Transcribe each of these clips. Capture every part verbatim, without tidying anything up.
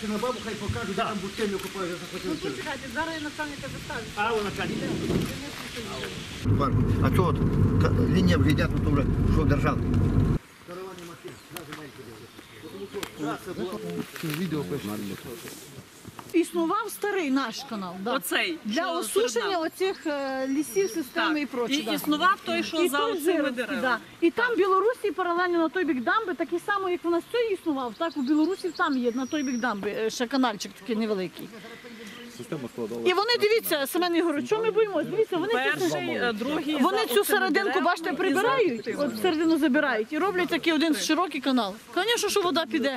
Дайте на бабу, хай покажуть, де там бутильну купили, Ну захотіли. почекайте, зараз я начальника доставлю. А, вона начальник. А то от лінія вже йде, то вже що держав. Існував старий наш канал, да. Оцей. Для що осушення перед оцих е, лісів, системи і нами. прочее. І да. існував той, що І за той оцими Жировський, деревами. да. І там в Білорусі паралельно на той бік дамби, такий само, як в нас цей існував, так у Білорусі там є на той бік дамби, е, ще канальчик такий невеликий. І вони, дивіться, Семен Ігорович, що ми боїмося? Дивіться, вони, Перший, цю, е, другий. вони за цю оцими серединку, деревами бачите, і за прибирають, тим. от середину забирають і роблять такий один широкий канал. Звісно, що вода піде.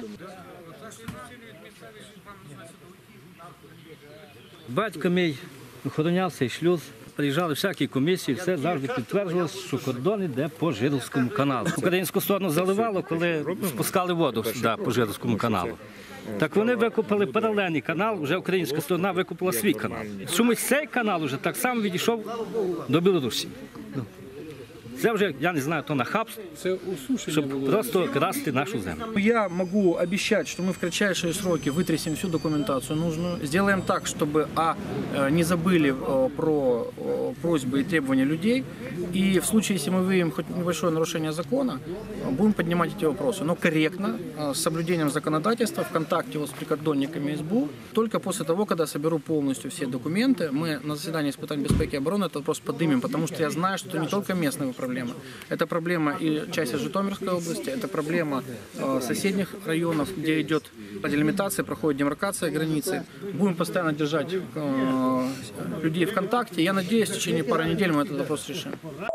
Батько мій охороняв цей шлюз, приїжджали всякі комісії, все завжди підтверджувалося, що кордон йде по Жидовському каналу. Українську сторону заливало, коли спускали воду сюди по Жидовському каналу. Так вони викупили паралельний канал, вже українська сторона викупила свій канал. Чомусь цей канал вже так само відійшов до Білорусі. Це вже, я не знаю, то нахабство, щоб просто красти нашу землю. Я могу обещать, что мы в кратчайшие сроки вытрясем всю документацию нужную, сделаем так, чтобы а, не забыли про просьбы и требования людей, и в случае, если мы выявим хоть небольшое нарушение закона, будем поднимать эти вопросы, но корректно, с соблюдением законодательства, в контакте вот с прикордонниками эс бэ у. Только после того, когда соберу полностью все документы, мы на заседании испытаний безопасности и обороны этот вопрос поднимем, потому что я знаю, что это не только местная проблема, это проблема и части Житомирской области, это проблема э, соседних районов, где идет делимитация, проходит демаркация границы. Будем постоянно держать э, людей в контакте. Я надеюсь, в течение пары недель мы этот вопрос решим.